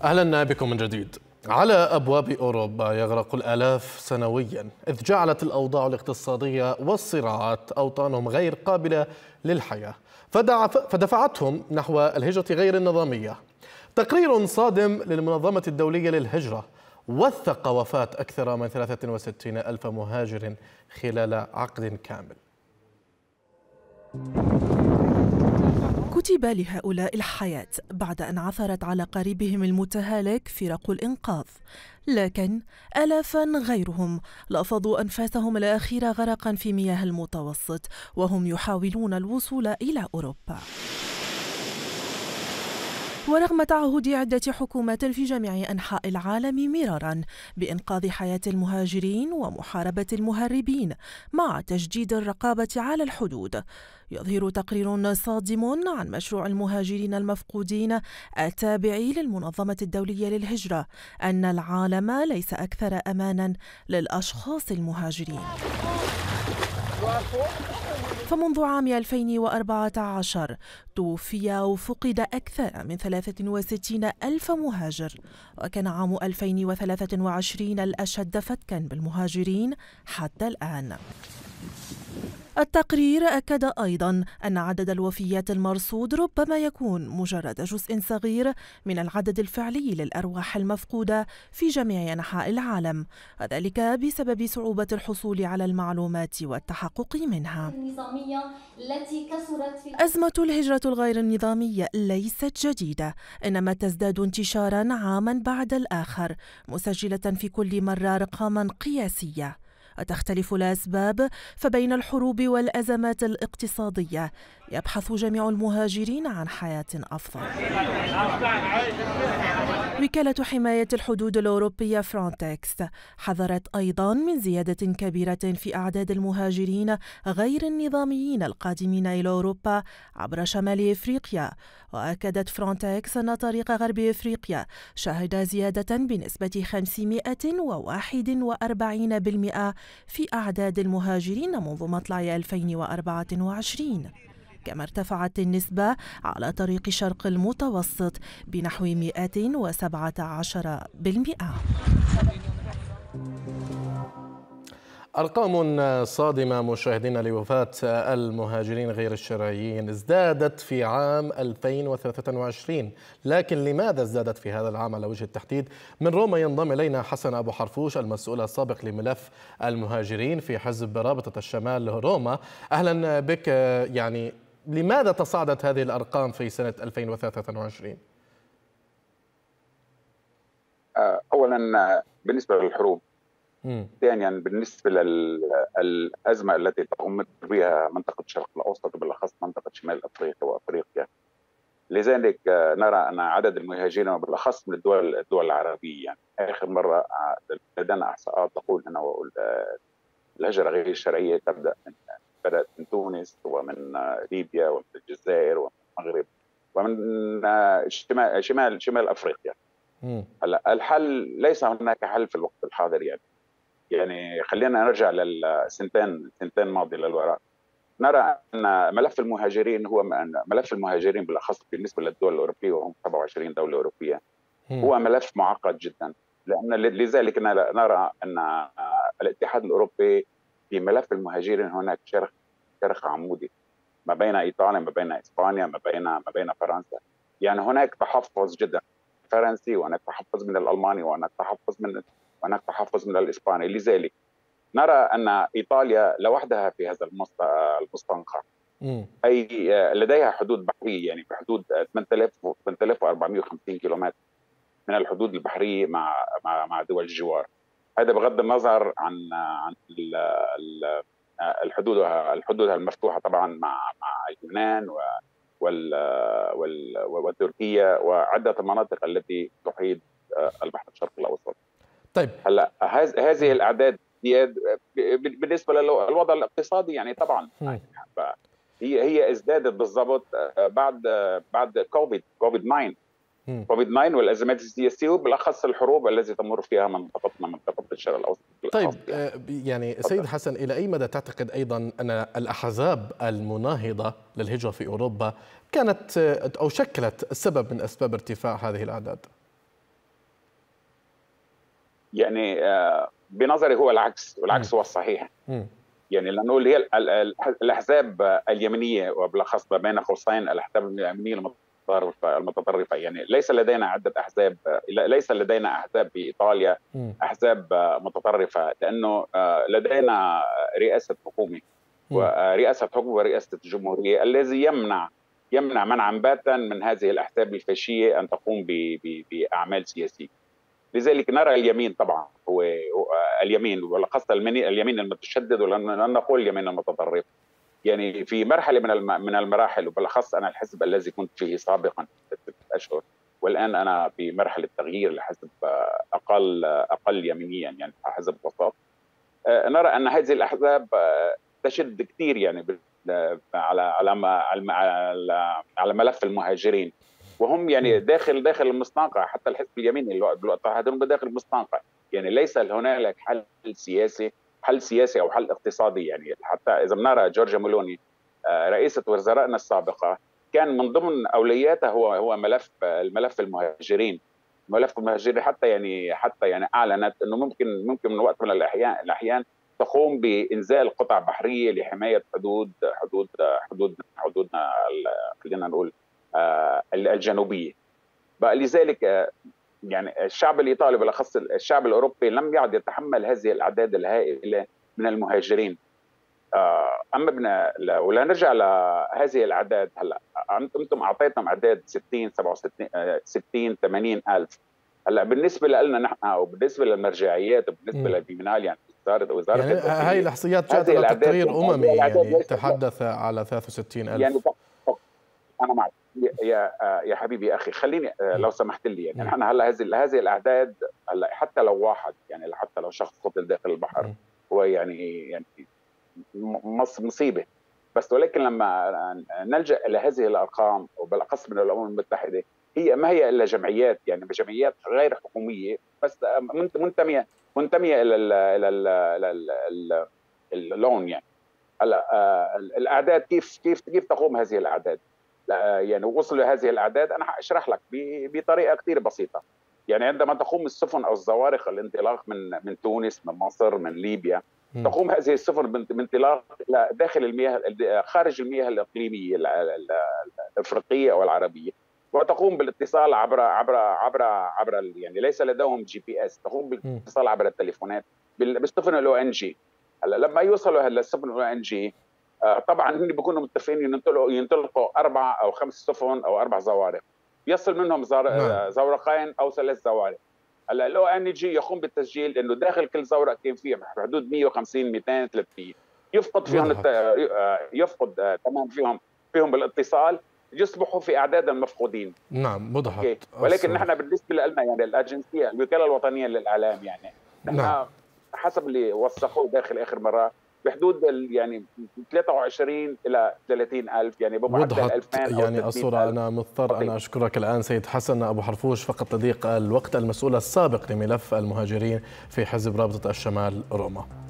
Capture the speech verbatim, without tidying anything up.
أهلا بكم من جديد. على أبواب أوروبا يغرق الآلاف سنويا، إذ جعلت الأوضاع الاقتصادية والصراعات أوطانهم غير قابلة للحياة، فدفعتهم نحو الهجرة غير النظامية. تقرير صادم للمنظمة الدولية للهجرة وثق وفاة أكثر من ثلاثة وستين ألف مهاجر خلال عقد كامل. كتب لهؤلاء الحياة بعد أن عثرت على قريبهم المتهالك فرق الإنقاذ، لكن آلافا غيرهم لفظوا أنفاسهم الأخيرة غرقا في مياه المتوسط وهم يحاولون الوصول إلى أوروبا. ورغم تعهد عدة حكومات في جميع أنحاء العالم مرارا بإنقاذ حياة المهاجرين ومحاربة المهربين مع تجديد الرقابة على الحدود، يظهر تقرير صادم عن مشروع المهاجرين المفقودين التابع للمنظمة الدولية للهجرة أن العالم ليس أكثر أمانا للأشخاص المهاجرين. فمنذ عام ألفين وأربعة عشر توفي أو فقد أكثر من ثلاثة وستين ألف مهاجر، وكان عام ألفين وثلاثة وعشرين الأشد فتكا بالمهاجرين حتى الآن. التقرير أكد أيضا أن عدد الوفيات المرصود ربما يكون مجرد جزء صغير من العدد الفعلي للأرواح المفقودة في جميع أنحاء العالم، وذلك بسبب صعوبة الحصول على المعلومات والتحقق منها. أزمة الهجرة الغير النظامية ليست جديدة، إنما تزداد انتشارا عاما بعد الآخر، مسجلة في كل مرة أرقاما قياسية. وتختلف الأسباب، فبين الحروب والأزمات الاقتصادية يبحث جميع المهاجرين عن حياة أفضل. وكالة حماية الحدود الأوروبية فرونتكس حذرت أيضا من زيادة كبيرة في أعداد المهاجرين غير النظاميين القادمين إلى أوروبا عبر شمال إفريقيا، وأكدت فرونتكس أن طريق غرب إفريقيا شهد زيادة بنسبة خمسمائة وواحد وأربعين بالمئة في أعداد المهاجرين منذ مطلع ألفين وأربعة وعشرين، كما ارتفعت النسبة على طريق شرق المتوسط بنحو مئة وسبعة عشر بالمئة. أرقام صادمة مشاهدين لوفاة المهاجرين غير الشرعيين ازدادت في عام ألفين وثلاثة وعشرين، لكن لماذا ازدادت في هذا العام على وجه التحديد؟ من روما ينضم إلينا حسن أبو حرفوش، المسؤول السابق لملف المهاجرين في حزب رابطة الشمال روما. أهلا بك. يعني لماذا تصاعدت هذه الأرقام في سنة ألفين وثلاثة وعشرين؟ أولا بالنسبة للحروب، ثانيا بالنسبة للأزمة التي تمر بها منطقة الشرق الأوسط وبالأخص منطقة شمال أفريقيا وأفريقيا، لذلك نرى أن عدد المهاجرين وبالأخص من الدول الدول العربية، يعني آخر مرة لدينا إحصاءات تقول أن الهجرة غير الشرعية تبدأ من بدأت من تونس ومن ليبيا ومن الجزائر ومن المغرب ومن شمال شمال شمال أفريقيا. هلا الحل ليس هناك حل في الوقت الحاضر، يعني يعني خلينا نرجع للسنتين سنتين ماضية للوراء. نرى أن ملف المهاجرين هو ملف المهاجرين بالأخص بالنسبة للدول الأوروبية، وهم سبعة وعشرين دولة أوروبية، هو ملف معقد جدا، لأن لذلك نرى أن الاتحاد الأوروبي في ملف المهاجرين هناك شرخ شرخ عمودي ما بين إيطاليا ما بين إسبانيا ما بين ما بين فرنسا، يعني هناك تحفظ جدا فرنسي وهناك تحفظ من الألماني وهناك تحفظ من وهناك تحفظ من الإسباني. لذلك نرى أن إيطاليا لوحدها في هذا المستنقع، أي لديها حدود بحرية يعني بحدود ثمانية آلاف وأربعمائة وخمسين كيلومتر من الحدود البحرية مع مع مع دول الجوار. هذا بغض النظر عن عن الحدود الحدود المفتوحة طبعا مع مع اليونان وتركيا وعدة المناطق التي تحيط البحر الشرقي الأوسط. طيب هلا هذه الأعداد بالنسبة للوضع الاقتصادي يعني طبعا هي هي ازدادت بالضبط بعد بعد كوفيد كوفيد تسعة كوفيد تسعة والازمات السياسيه وبالاخص الحروب التي تمر فيها منطقتنا منطقه الشرق الاوسط. طيب يعني سيد حسن، الى اي مدى تعتقد ايضا ان الاحزاب المناهضه للهجره في اوروبا كانت او شكلت سبب من اسباب ارتفاع هذه الاعداد؟ يعني بنظري هو العكس، والعكس هو الصحيح. يعني لانه اللي هي الاحزاب اليمينيه، وبالاخص بين قوسين الاحزاب اليمينيه المتطرفه المتطرفه يعني ليس لدينا عده احزاب، ليس لدينا احزاب في ايطاليا احزاب متطرفه، لانه لدينا رئاسه حكومه ورئاسه حكومه ورئاسه الجمهوريه الذي يمنع يمنع منعا باتا من هذه الاحزاب الفاشيه ان تقوم باعمال سياسيه. لذلك نرى اليمين طبعا هو اليمين، وخاصه اليمين المتشدد، ولن نقول اليمين المتطرف، يعني في مرحله من من المراحل، وبالاخص انا الحزب الذي كنت فيه سابقا ستة اشهر، والان انا في مرحله تغيير لحزب اقل اقل يمينيا، يعني حزب وسط. نرى ان هذه الاحزاب تشد كثير يعني على على على على ملف المهاجرين، وهم يعني داخل داخل المستنقع. حتى الحزب اليميني بالوقت هذول داخل المستنقع، يعني ليس هنالك حل سياسي حل سياسي او حل اقتصادي. يعني حتى اذا بنرى جورجيا ميلوني رئيسه وزرائنا السابقه، كان من ضمن اولوياتها هو هو ملف الملف المهاجرين ملف المهاجرين حتى يعني حتى يعني اعلنت انه ممكن ممكن من وقت من الاحيان الاحيان تقوم بانزال قطع بحريه لحمايه حدود حدود حدود حدودنا خلينا نقول الجنوبيه. بقى لذلك يعني الشعب الايطالي بالاخص الشعب الاوروبي لم يعد يتحمل هذه الاعداد الهائله من المهاجرين. اما بدنا ولا نرجع لهذه الاعداد، هلا انتم اعطيتم اعداد ستين سبعة وستين ستين ثمانين الف. هلا بالنسبه لنا نحن وبالنسبه للمرجعيات وبالنسبه للبيمنال يعني وزاره وزاره يعني هاي الاحصائيات جاءت على تقرير اممي يعني تحدث على ثلاثة وستين ألف. يعني انا معك يا يا حبيبي يا اخي، خليني لو سمحت لي، يعني نحن هلا هذه هذه الاعداد هلا حتى لو واحد يعني حتى لو شخص قتل داخل البحر هو يعني يعني مصيبه، بس ولكن لما نلجا الى هذه الارقام وبالاخص من الامم المتحده، هي ما هي الا جمعيات يعني جمعيات غير حكوميه بس منتميه منتميه الى ال الى ال اللون. يعني هلا الاعداد كيف كيف كيف تقوم هذه الاعداد؟ يعني وصلوا لهذه الاعداد انا اشرح لك بطريقه كثير بسيطه. يعني عندما تقوم السفن او الزوارق الانطلاق من من تونس من مصر من ليبيا، تقوم هذه السفن بانطلاق الى داخل المياه خارج المياه الاقليميه الافريقيه او العربيه، وتقوم بالاتصال عبر عبر عبر عبر يعني ليس لديهم جي بي اس، تقوم بالاتصال عبر التليفونات بالسفن الاو ان جي. هلا لما يوصلوا هلا السفن الاو ان جي طبعا هن بيكونوا متفقين ينطلقوا ينطلقوا اربع او خمس سفن او اربع زوارق، يصل منهم زورقين او ثلاث زوارق. هلا الاو ان جي يقوم بالتسجيل انه داخل كل زورق كان فيه حدود مئة وخمسين مئتين ثلاثمئة، يفقد فيهم الت... يفقد تمام فيهم فيهم بالاتصال، يصبحوا في اعداد المفقودين. نعم وضحت. ولكن نحن بالنسبه لنا يعني الاجنسيه الوكاله الوطنيه للاعلام يعني نحن نعم. حسب اللي وثقوه داخل اخر مره بحدود يعني ثلاثة وعشرين إلى ثلاثين ألف، يعني بمعدل ألفين يعني الصورة. أنا مضطر أنا أشكرك الآن سيد حسن أبو حرفوش، فقط لضيق الوقت، المسؤول السابق لملف المهاجرين في حزب رابطة الشمال روما.